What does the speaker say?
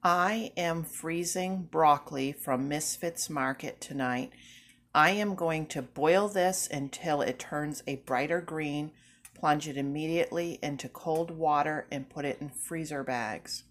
I am freezing broccoli from Misfits Market tonight. I am going to boil this until it turns a brighter green, plunge it immediately into cold water, and put it in freezer bags.